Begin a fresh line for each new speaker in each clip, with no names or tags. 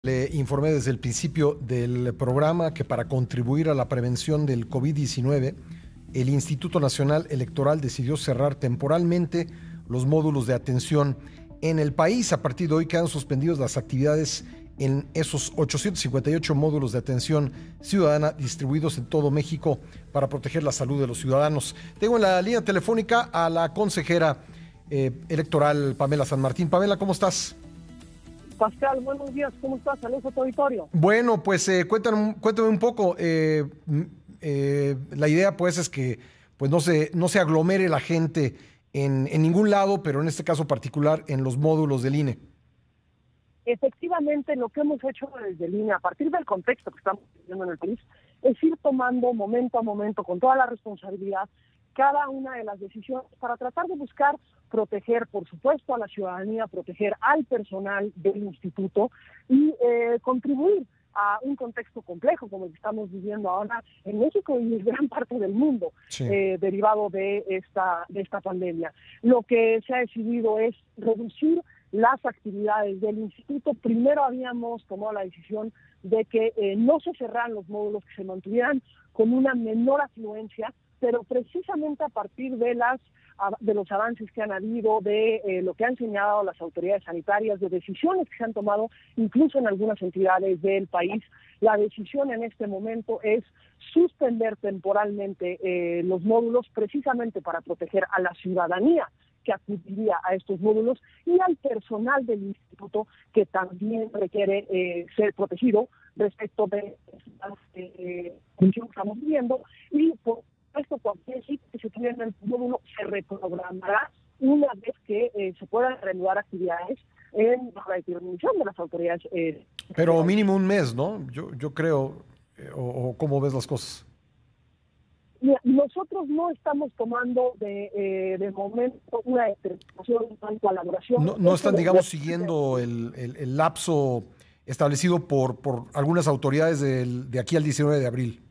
Le informé desde el principio del programa que para contribuir a la prevención del COVID-19, el Instituto Nacional Electoral decidió cerrar temporalmente los módulos de atención en el país. A partir de hoy quedan suspendidas las actividades en esos 858 módulos de atención ciudadana distribuidos en todo México para proteger la salud de los ciudadanos. Tengo en la línea telefónica a la consejera electoral Pamela San Martín. Pamela, ¿cómo estás?
Pascal, buenos días, ¿cómo estás? Saludos a tu auditorio.
Bueno, pues cuéntame un poco. La idea pues es que pues no se aglomere la gente en ningún lado, pero en este caso particular en los módulos del INE.
Efectivamente, lo que hemos hecho desde el INE, a partir del contexto que estamos viviendo en el país, es ir tomando momento a momento, con toda la responsabilidad, cada una de las decisiones para tratar de buscar proteger, por supuesto, a la ciudadanía, proteger al personal del instituto y contribuir a un contexto complejo como el que estamos viviendo ahora en México y en gran parte del mundo,
Sí.
derivado de esta pandemia. Lo que se ha decidido es reducir las actividades del instituto. Primero habíamos tomado la decisión de que no se cerraran los módulos, que se mantuvieran con una menor afluencia, pero precisamente a partir de los avances que han habido, de lo que han señalado las autoridades sanitarias, de decisiones que se han tomado incluso en algunas entidades del país, la decisión en este momento es suspender temporalmente los módulos precisamente para proteger a la ciudadanía que acudiría a estos módulos y al personal del instituto que también requiere ser protegido respecto de las condiciones que estamos viviendo, y por supuesto cualquier sitio que se tuviera en el módulo se reprogramará una vez que se puedan reanudar actividades bajo la determinación de las autoridades.
Pero mínimo un mes, ¿no? Yo creo, o ¿cómo ves las cosas?
Nosotros no estamos tomando de momento una determinación en cuanto a la duración.
No están, digamos, siguiendo el lapso establecido por algunas autoridades de aquí al 19 de abril.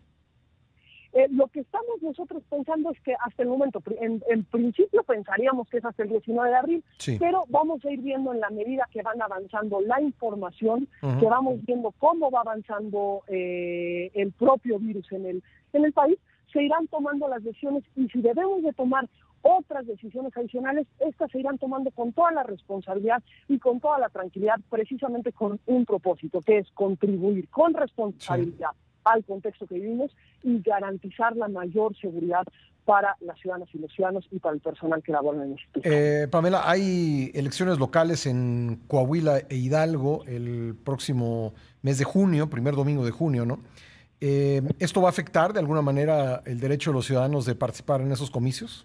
Lo que estamos nosotros pensando es que hasta el momento, en principio pensaríamos que es hasta el 19 de abril,
Sí.
pero vamos a ir viendo en la medida que van avanzando la información, que vamos viendo cómo va avanzando el propio virus en el país, se irán tomando las decisiones, y si debemos de tomar otras decisiones adicionales, estas se irán tomando con toda la responsabilidad y con toda la tranquilidad, precisamente con un propósito, que es contribuir con responsabilidad al contexto que vivimos y garantizar la mayor seguridad para las ciudadanas y los ciudadanos y para el personal que labora en el instituto.
Pamela, hay elecciones locales en Coahuila e Hidalgo el próximo mes de junio, primer domingo de junio, ¿no? ¿Esto va a afectar de alguna manera el derecho de los ciudadanos de participar en esos comicios?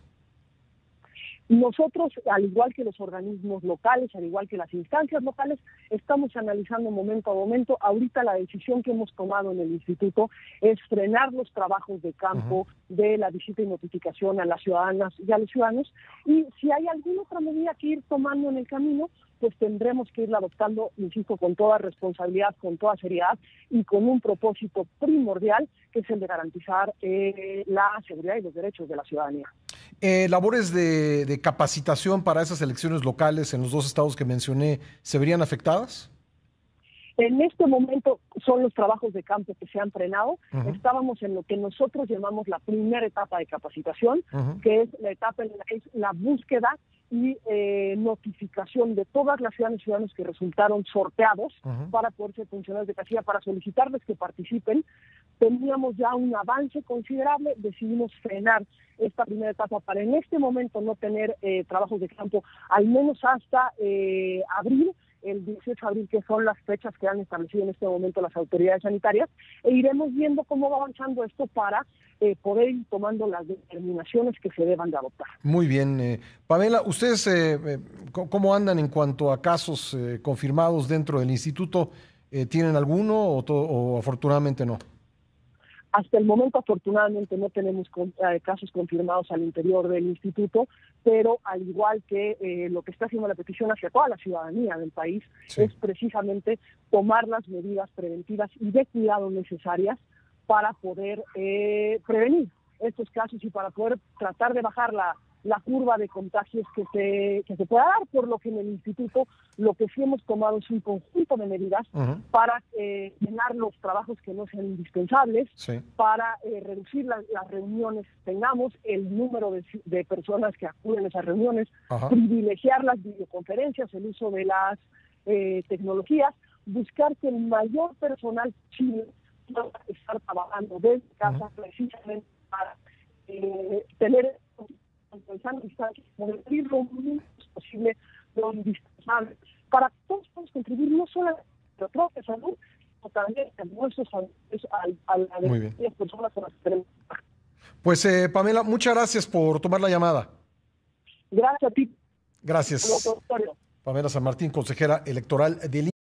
Nosotros, al igual que los organismos locales, al igual que las instancias locales, estamos analizando momento a momento. Ahorita la decisión que hemos tomado en el instituto es frenar los trabajos de campo de la visita y notificación a las ciudadanas y a los ciudadanos, y si hay alguna otra medida que ir tomando en el camino, pues tendremos que irla adoptando, insisto, con toda responsabilidad, con toda seriedad y con un propósito primordial, que es el de garantizar la seguridad y los derechos de la ciudadanía.
¿Labores de capacitación para esas elecciones locales en los dos estados que mencioné se verían afectadas?
En este momento son los trabajos de campo que se han frenado. Estábamos en lo que nosotros llamamos la primera etapa de capacitación, que es la etapa en la que es la búsqueda y notificación de todas las ciudadanas y ciudadanos que resultaron sorteados para poder ser funcionarios de casilla, para solicitarles que participen. Teníamos ya un avance considerable, decidimos frenar esta primera etapa para en este momento no tener trabajos de campo, al menos hasta abril, el 18 de abril, que son las fechas que han establecido en este momento las autoridades sanitarias, e iremos viendo cómo va avanzando esto para poder ir tomando las determinaciones que se deban de adoptar.
Muy bien. Pamela, ¿ustedes cómo andan en cuanto a casos confirmados dentro del instituto? ¿Tienen alguno o afortunadamente no?
Hasta el momento, afortunadamente, no tenemos casos confirmados al interior del instituto, pero al igual que lo que está haciendo la petición hacia toda la ciudadanía del país, es precisamente tomar las medidas preventivas y de cuidado necesarias para poder prevenir estos casos y para poder tratar de bajar la la curva de contagios que se pueda dar, por lo que en el instituto lo que sí hemos tomado es un conjunto de medidas para llenar los trabajos que no sean indispensables, para reducir las reuniones que tengamos, el número de personas que acuden a esas reuniones, privilegiar las videoconferencias, el uso de las tecnologías, buscar que el mayor personal chino pueda estar trabajando desde casa precisamente para tener reducir lo mínimo posible lo indispensable para que todos podamos contribuir no solo a la propia salud, sino también a nuestros a la de las personas con las que tenemos.
Pues Pamela, muchas gracias por tomar la llamada.
Gracias a ti.
Gracias. Pamela San Martín, consejera electoral del